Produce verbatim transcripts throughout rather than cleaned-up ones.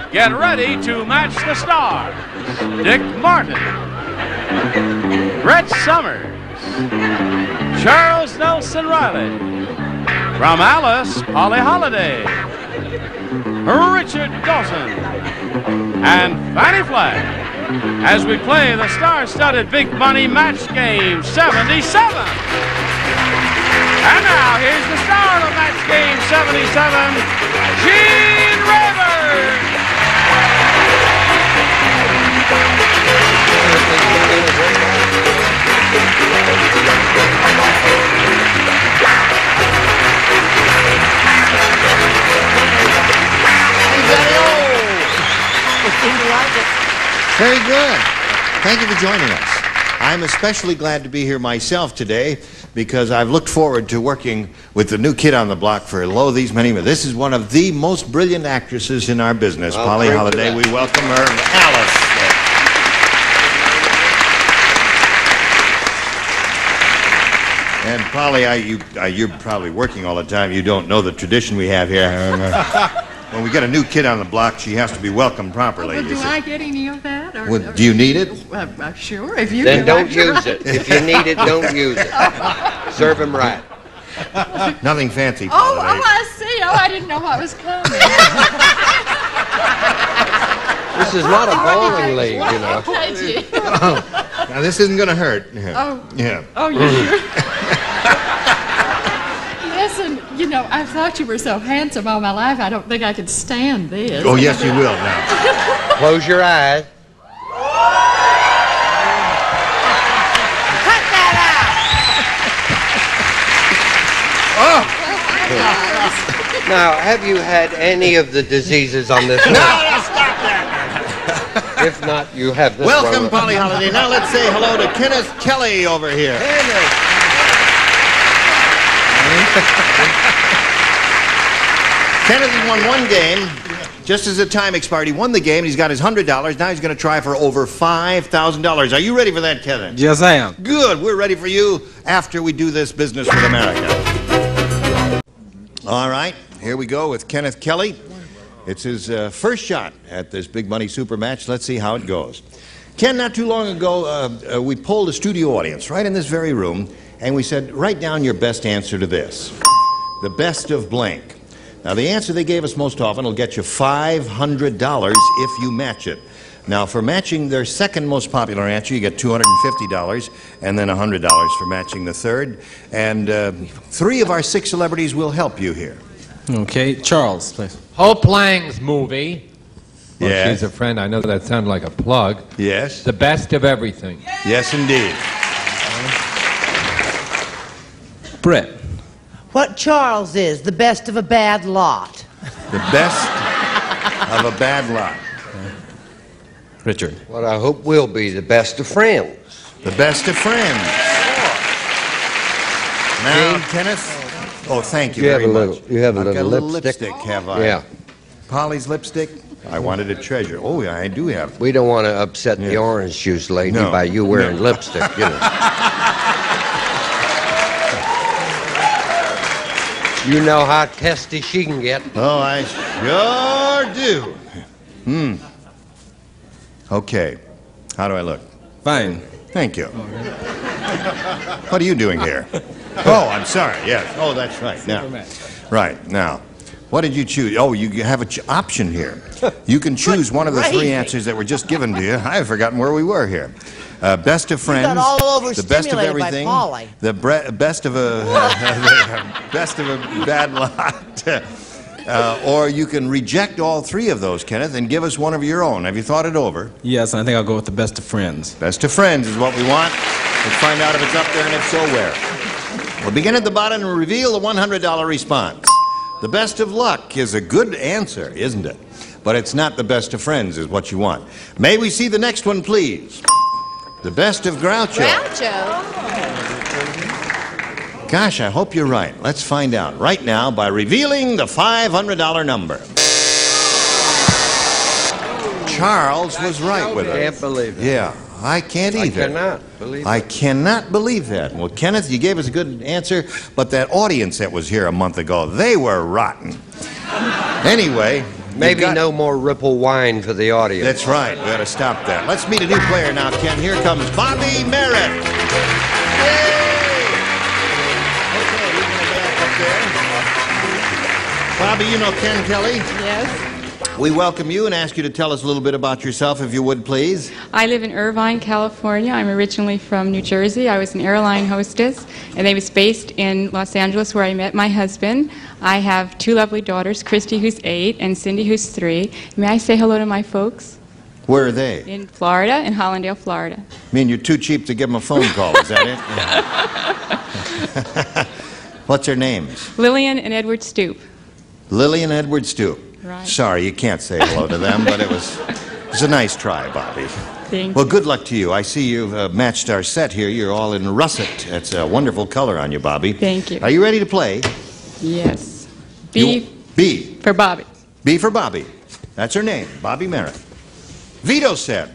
get ready to match the stars. Dick Martin, Brett Summers, Charles Nelson Riley, from Alice, Polly Holiday, Richard Dawson, and Fannie Flagg, as we play the star-studded Big Money Match Game seventy-seven. And now, here's the star of Match Game seventy-seven, Gene Rayburn. Very good. Thank you for joining us. I'm especially glad to be here myself today because I've looked forward to working with the new kid on the block for lo these many years. This is one of the most brilliant actresses in our business, well, Polly Holiday. We welcome her, Alice. And Polly, I, you, I, you're probably working all the time. You don't know the tradition we have here. When we get a new kid on the block, she has to be welcomed properly. Oh, well, do I get any of that? Or, well, do you need it? Uh, uh, sure, if you then do. Then don't use it. If you need it, don't use it. Serve him right. Nothing fancy, Oh, Polly. oh, I see. Oh, I didn't know what was coming. This is not a bowling league, you know. Oh, now this isn't going to hurt. Oh. Yeah. Oh, you sure? Listen, you know, I've thought you were so handsome all my life, I don't think I could stand this. Oh, yes, you will now. Close your eyes. Cut that out! Oh! Now, have you had any of the diseases on this list? No, stop that! If not, you have this Welcome, one. Polly Holiday. Now let's say hello to Kenneth Kelly over here. Kenneth. Kenneth has won one game. Just as the time expired, he won the game. He's got his one hundred dollars. Now he's going to try for over five thousand dollars. Are you ready for that, Kenneth? Yes, I am. Good. We're ready for you after we do this business with America. All right. Here we go with Kenneth Kelly. It's his uh, first shot at this Big Money Super Match. Let's see how it goes. Ken, not too long ago, uh, uh, we polled a studio audience right in this very room, and we said, write down your best answer to this. The best of blank. Now, the answer they gave us most often will get you five hundred dollars if you match it. Now, for matching their second most popular answer, you get two hundred fifty dollars, and then one hundred dollars for matching the third. And uh, three of our six celebrities will help you here. Okay, Charles, please. Hope Lang's movie. Well, yes. She's a friend. I know that sounded like a plug. Yes. The Best of Everything. Yes, indeed. Brett. What Charles is, the best of a bad lot. The best of a bad lot. Richard. What I hope will be the best of friends. The best of friends. Now, Gene? Kenneth. Oh, thank you, you very have a much. Little, you have a I've little, got a little lipstick. lipstick, have I? Yeah. Polly's lipstick? I wanted a treasure. Oh, yeah, I do have. We don't want to upset yeah. the orange juice lady no. by you wearing no. lipstick, you know. You know how testy she can get. Oh, I sure do. Hmm. Okay. How do I look? Fine. Thank you. What are you doing here? Oh, I'm sorry. Yes. Oh, that's right. Now, right now, what did you choose? Oh, you have an ch option here. You can choose one of the three answers that were just given to you. I've forgotten where we were here. Uh, best of friends, got all over the best of everything, the best of a best of a bad lot, uh, or you can reject all three of those, Kenneth, and give us one of your own. Have you thought it over? Yes, I think I'll go with the best of friends. Best of friends is what we want. Let's find out if it's up there, and if so, where. We'll begin at the bottom and reveal the one hundred dollar response. The best of luck is a good answer, isn't it? But it's not the best of friends is what you want. May we see the next one, please? The best of Groucho. Groucho? Gosh, I hope you're right. Let's find out right now by revealing the five hundred dollar number. Charles was right with us. I can't believe it. Yeah, I can't either. I cannot believe I it. cannot believe that. Well, Kenneth, you gave us a good answer, but that audience that was here a month ago, they were rotten. Anyway, Maybe got- no more Ripple wine for the audience. That's right. We got to stop that. Let's meet a new player now, Ken. Here comes Bobby Merritt. Yay! Okay, we're going to back up there. Bobby, you know Ken Kelly? Yes. We welcome you and ask you to tell us a little bit about yourself, if you would, please. I live in Irvine, California. I'm originally from New Jersey. I was an airline hostess, and I was based in Los Angeles, where I met my husband. I have two lovely daughters, Christy, who's eight, and Cindy, who's three. May I say hello to my folks? Where are they? In Florida, in Hollandale, Florida. I mean, you're too cheap to give them a phone call, is that it? What's their names? Lillian and Edward Stoop. Lily and Edward Stoop. Right. Sorry, you can't say hello to them, but it was, it was a nice try, Bobby. Thank Well, you. good luck to you. I see you've uh, matched our set here. You're all in russet. That's a wonderful color on you, Bobby. Thank you. Are you ready to play? Yes. B You- B. for Bobby. B for Bobby. That's her name, Bobby Merritt. Vito said,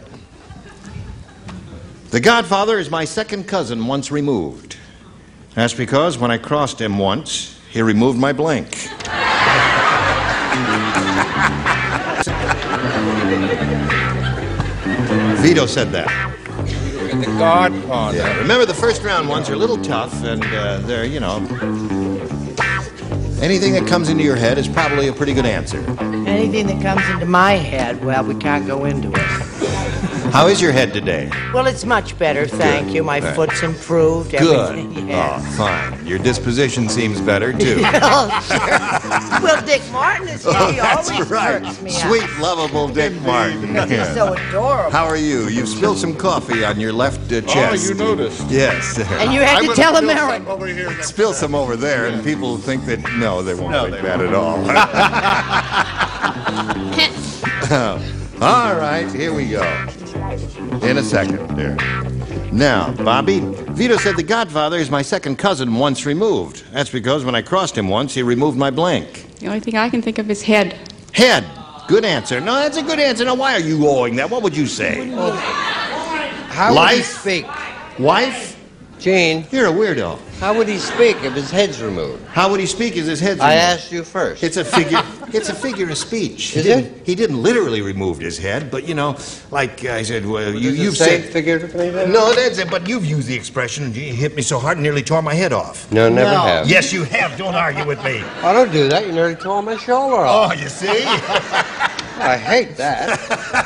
"The Godfather is my second cousin once removed. That's because when I crossed him once, he removed my blank." Vito said that. The Godfather. Yeah, remember the first round ones are a little tough, and uh, they're, you know, anything that comes into your head is probably a pretty good answer. Anything that comes into my head, well, we can't go into it. How is your head today? Well, it's much better, thank you. My Right. foot's improved. Good. Everything. Oh, Yes. fine. Your disposition seems better, too. Oh, sure. Well, Dick Martin is here. Oh, He that's always right. perks me Sweet, up. lovable Dick Martin. He's Yeah. so adorable. How are you? You've spilled some coffee on your left uh, chest. Oh, you noticed. Yes. And you had I'm to gonna tell spill America. some over here. Spill some over there, and people think that, no, they won't think that at all. All right, here we go. In a second, dear. Now, Bobby, Vito said the Godfather is my second cousin once removed. That's because when I crossed him once, he removed my blank. The only thing I can think of is head. Head. Good answer. No, that's a good answer. Now, why are you owing that? What would you say? How would he Life? speak? Wife? Gene, You're a weirdo. how would he speak if his head's removed? How would he speak as his head's I removed? asked you first. It's a figure. It's a figure of speech. He Is didn't, it? He didn't literally remove his head, but you know, like I said, well, you, Does it you've say said. figuratively then? No, that's it. But you've used the expression. "Gee, he hit me so hard, nearly tore my head off." No, never No. have. Yes, you have. Don't argue with me. I don't do that. You nearly tore my shoulder off. Oh, you see? I hate that.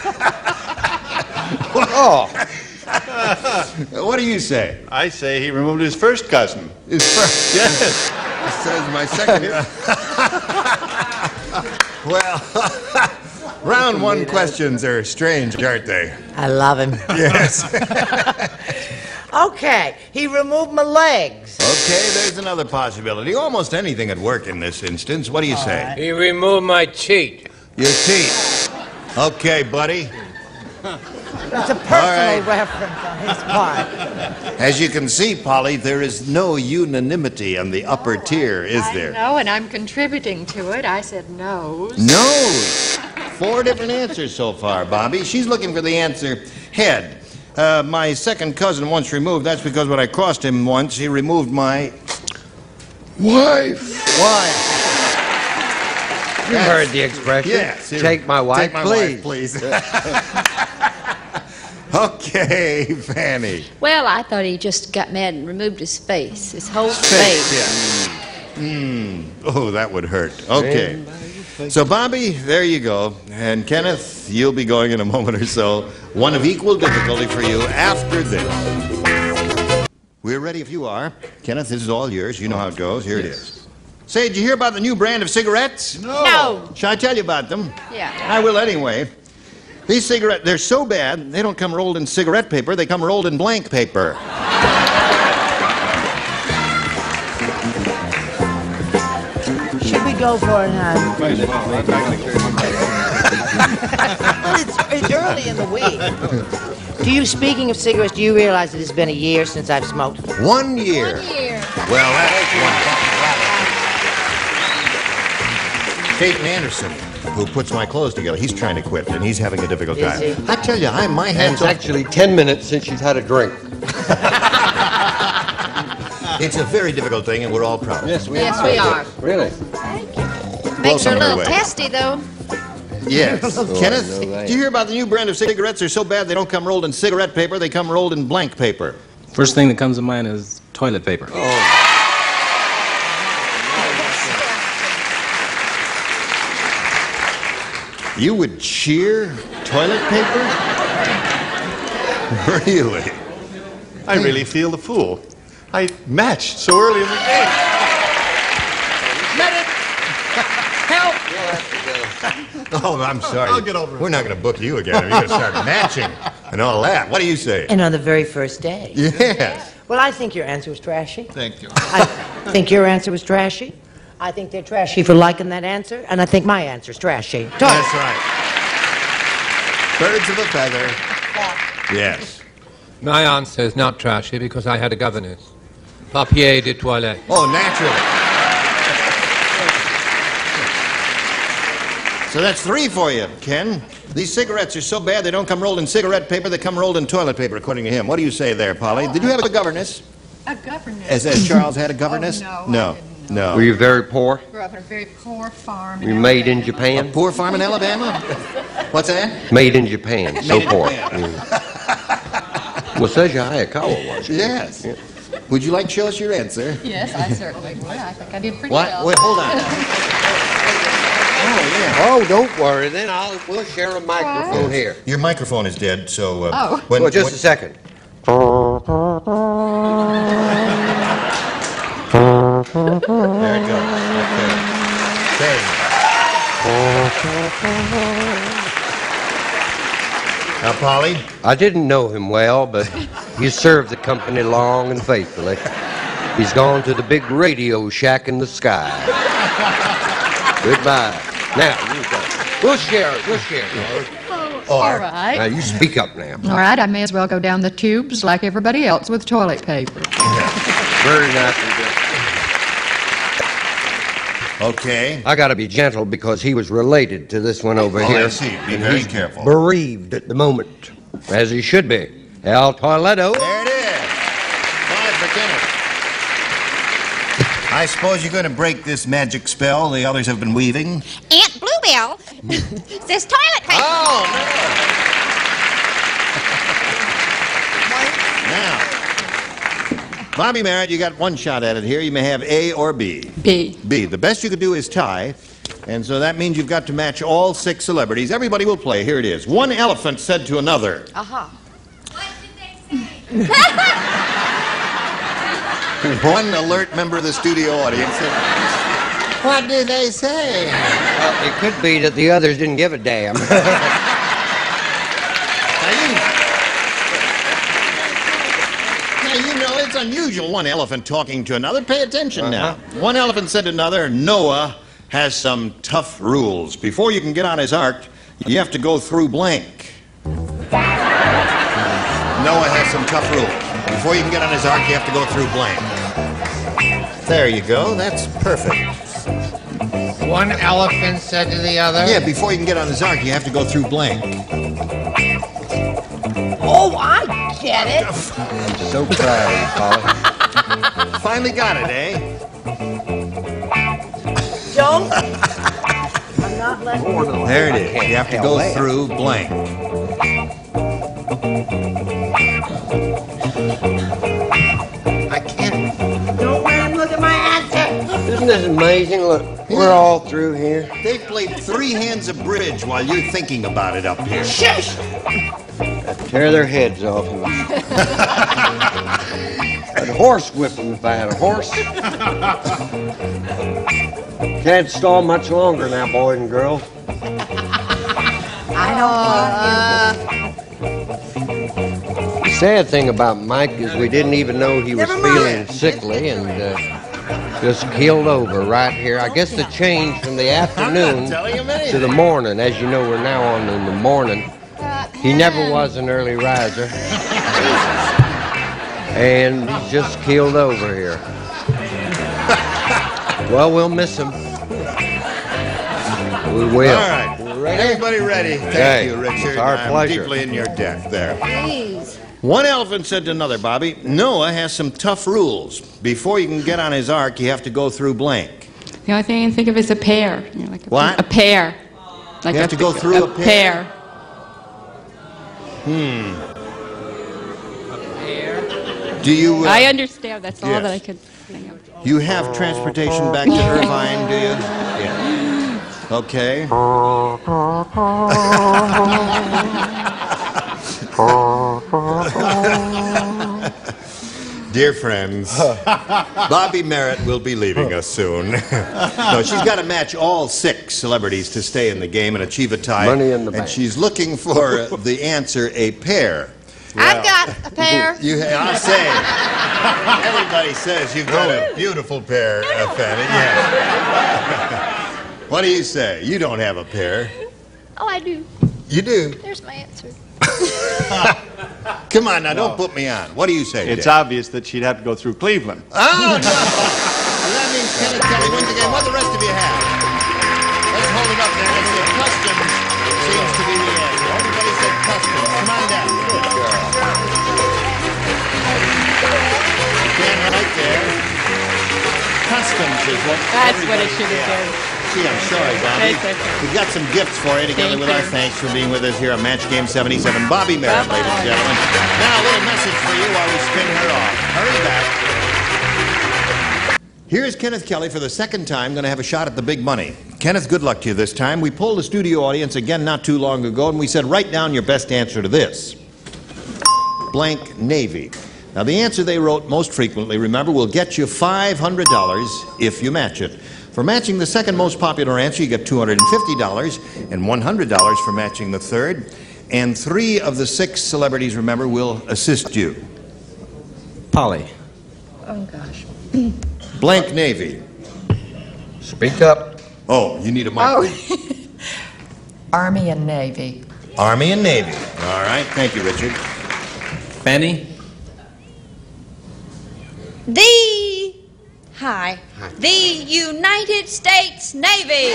Oh, What do you say? I say he removed his first cousin. His first. Yes. It says my second. Well, round one questions are strange, aren't they? I love him. Yes. Okay, he removed my legs. Okay, there's another possibility. Almost anything would work in this instance. What do you say? He removed my cheek. Your teeth. Okay, buddy. It's a personal right. reference on his part. As you can see, Polly, there is no unanimity on the upper tier, is there? I know, and I'm contributing to it. I said nose. Nose. Four different answers so far, Bobby. She's looking for the answer head. Uh, my second cousin once removed. That's because when I crossed him once, he removed my wife. Wife. you heard the expression. Yes. Take my wife, Take my please. wife, please. Okay, Fanny. Well, I thought he just got mad and removed his face, his whole face. Yeah. Mm. Oh, that would hurt. Okay. So, Bobby, there you go. And Kenneth, you'll be going in a moment or so. One of equal difficulty for you after this. We're ready if you are. Kenneth, this is all yours. You know how it goes. Here it is. Say, did you hear about the new brand of cigarettes? No. Shall I tell you about them? Yeah. I will anyway. These cigarettes, they're so bad, they don't come rolled in cigarette paper, they come rolled in blank paper. Should we go for it, hon? Well, it's, it's early in the week. Do you, speaking of cigarettes, do you realize that it's been a year since I've smoked? One year. One year. Well, that's one. Peyton Anderson, who puts my clothes together, he's trying to quit, and he's having a difficult Is time. he? I tell you, I my And hands it's actually ten minutes since she's had a drink. It's a very difficult thing, and we're all proud of it. Yes, we Yes, we are. Really? Makes her Welcome a her little way. testy, though. Yes. Oh, Kenneth, I know that. do you hear about the new brand of cigarettes? They're so bad they don't come rolled in cigarette paper, they come rolled in blank paper. First thing that comes to mind is toilet paper. Oh. You would cheer toilet paper? Really? I really feel the fool. I matched so early in the game. Medic! Help! Oh, I'm sorry. I'll get over it. We're not going to book you again. You're going to start matching and all that. What do you say? And on the very first day. Yes. Well, I think your answer was trashy. Thank you. I think your answer was trashy. I think they're trashy for liking that answer, and I think my answer's trashy. Talk. That's right. Birds of a feather. Yes. My answer is not trashy because I had a governess. Papier de toilette. Oh, naturally. So that's three for you, Ken. These cigarettes are so bad they don't come rolled in cigarette paper, they come rolled in toilet paper, according to him. What do you say there, Polly? Did you have a governess? A governess. As, as Charles had a governess? Oh, No. no, No. Were you very poor? Grew up in a very poor farm. Were you made in Japan? A poor farm in Alabama? What's that? Made in Japan. So Made in poor. Japan. Mm. Well, says you Hayakawa was. Yes. Yeah. Would you like to show us your answer? Yes, I certainly would. I think I did pretty What? well. Wait, hold on. Oh, yeah. Oh, don't worry. Then I'll we'll share a microphone here. Your microphone is dead, so... Uh, Oh. when, Well, just when- a second. There it goes. Okay. Now, Polly? I didn't know him well, but he served the company long and faithfully. He's gone to the big radio shack in the sky. Goodbye. Now, you go. We'll share it. We'll share it. All Now, right. you speak up now. All right, I may as well go down the tubes like everybody else with toilet paper. Very nice and good. Okay. I got to be gentle because he was related to this one over Oh, here. I see. Be And very he's careful. Bereaved at the moment, as he should be. El Toileto. There it is. Five for Kenneth. I suppose you're going to break this magic spell the others have been weaving. Aunt Bluebell says toilet paper. Oh, no. Now, Bobby Merritt, you got one shot at it here. You may have A or B. B. B. The best you could do is tie, and so that means you've got to match all six celebrities. Everybody will play. Here it is. One elephant said to another. Uh-huh. One alert member of the studio audience said, "What did they say?" Well, it could be that the others didn't give a damn. Now, you, now, you know, it's unusual, one elephant talking to another. Pay attention now. One elephant said to another, Noah has some tough rules. Before you can get on his ark, you have to go through blank. Noah has some tough rules. Before you can get on his ark, you have to go through blank. There you go. That's perfect. One elephant said to the other. Yeah, before you can get on his ark, you have to go through blank. Oh, I get it. I'm so proud of you, Polly. Finally got it, eh? Don't. I'm not letting you. There it is. You have to go through blank. I can't. Don't let him look at my answer. Isn't this amazing? Look, we're all through here. They've played three hands of bridge while you're thinking about it up here. Shush. Tear their heads off. I'd horse whip them if I had a horse. Can't stall much longer now, boys and girls. I don't The sad thing about Mike is we didn't even know he was Never mind. feeling sickly and uh, just keeled over right here. I guess the change from the afternoon telling him anything. to the morning, as you know, we're now on in the morning. He never was an early riser. And he's just keeled over here. Well, we'll miss him. We will. All right. Ready? Everybody ready? Thank Okay. you, Richard. It's our I'm pleasure. deeply in your debt there. Please. One elephant said to another, Bobby, Noah has some tough rules. Before you can get on his ark, you have to go through blank. The only thing I can think of is a pear. You know, like a, What? A pear. Like You have a, to go through a, a pair. Hmm. Do you? Uh, I understand. That's all yes. that I could think of. You have transportation back to Irvine, do you? Yeah. Okay. Dear friends, Bobby Merritt will be leaving us soon. No, she's got to match all six celebrities to stay in the game and achieve a tie. Money in the and bank. she's looking for the answer, a pair. I've got a pair. You, I'll say, everybody says you've got a beautiful pair, uh, Fanny. Yeah. What do you say? You don't have a pair. Oh, I do. You do? There's my answer. Come on now, don't put me on. What do you say, It's Dick? obvious that she'd have to go through Cleveland. Oh, no! That means Kenneth Kelly wins again. What do the rest of you have? Let's hold it up there. Let's see. Customs seems to be the answer. Everybody said customs. Come on down. Good girl. Stand right there. Customs is what That's what it should have yeah. been. Gee, I'm sorry, Bobby. That's okay. We've got some gifts for you together Thank with our you. thanks for being with us here on Match Game seventy-seven. Bobby Merritt, ladies and gentlemen. Now, a little message for you while we spin her off. Hurry back. Here's Kenneth Kelly for the second time, going to have a shot at the big money. Kenneth, good luck to you this time. We polled the studio audience again not too long ago, and we said, write down your best answer to this. Blank Navy. Now, the answer they wrote most frequently, remember, will get you five hundred dollars if you match it. For matching the second most popular answer, you get two hundred fifty dollars and one hundred dollars for matching the third. And three of the six celebrities, remember, will assist you. Polly. Oh, gosh. Blank Navy. Speak up. Oh, you need a microphone. Oh. Army and Navy. Army and Navy. All right. Thank you, Richard. Fanny. The, hi, the United States Navy.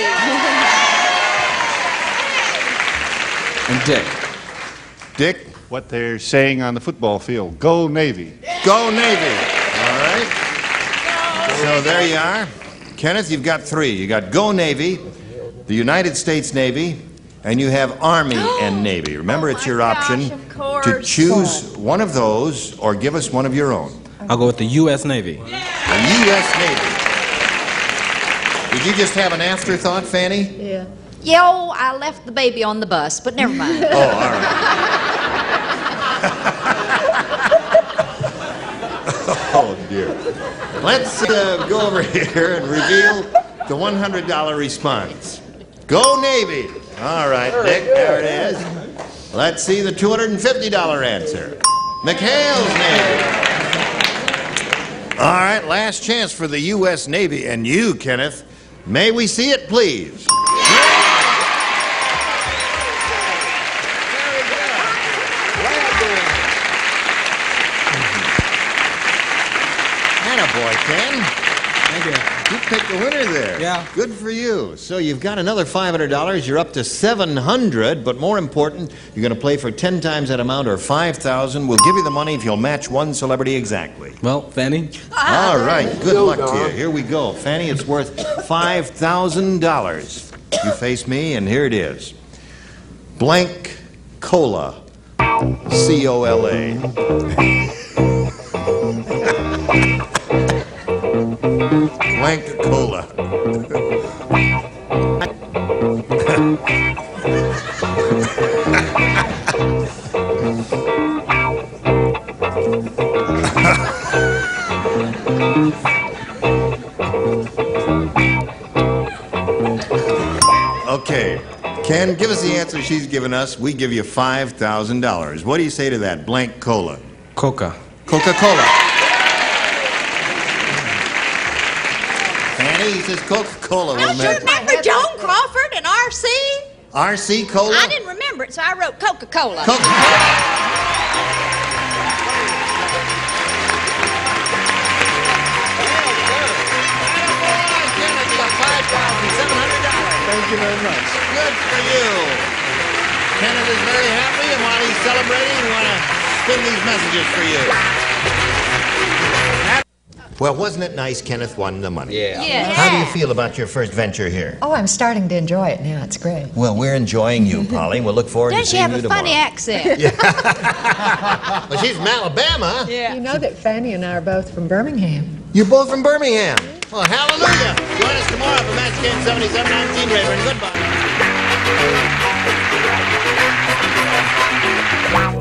And Dick. Dick. What they're saying on the football field. Go Navy. Go Navy. All right. So there you are. Kenneth, you've got three. You got Go Navy, the United States Navy, and you have Army and Navy. Remember, it's your option to choose one of those or give us one of your own. I'll go with the U S Navy. The U S Navy. Did you just have an afterthought, Fanny? Yeah. Yo, I left the baby on the bus, but never mind. Oh, all right. Oh, dear. Let's uh, go over here and reveal the one hundred dollar response. Go Navy. All right, Dick, there it is. Let's see the two hundred fifty dollar answer. McHale's Navy. All right, last chance for the U S Navy. And you, Kenneth, may we see it, please? Boy, Ken. Thank you. You picked the winner there. Yeah. Good for you. So you've got another five hundred dollars. You're up to seven hundred dollars. But more important, you're going to play for ten times that amount or five thousand dollars. We'll give you the money if you'll match one celebrity exactly. Well, Fanny. All right. Good luck to you. Here we go. Fanny, it's worth five thousand dollars. You face me, and here it is. Blank Cola. C O L A. Blank Cola. Okay. Ken, give us the answer she's given us. We give you five thousand dollars. What do you say to that? Blank Cola. Coca. Coca-Cola. Fanny, he says Coca-Cola. I sure remember Joan Crawford and R C. R C Cola? I didn't remember it, so I wrote Coca-Cola. Coca-Cola. Thank you very much. Good for you. Kenneth is very happy, and while he's celebrating, we want to spin these messages for you. Well, wasn't it nice Kenneth won the money? Yeah. Yeah. How do you feel about your first venture here? Oh, I'm starting to enjoy it now. It's great. Well, we're enjoying you, Polly. We'll look forward to Doesn't she seeing have you a funny tomorrow. accent? Well, she's from Alabama. You know that Fanny and I are both from Birmingham. You're both from Birmingham. Well, hallelujah. Join us tomorrow for Match Game seventy-seven. I'm Gene Rayburn. Goodbye.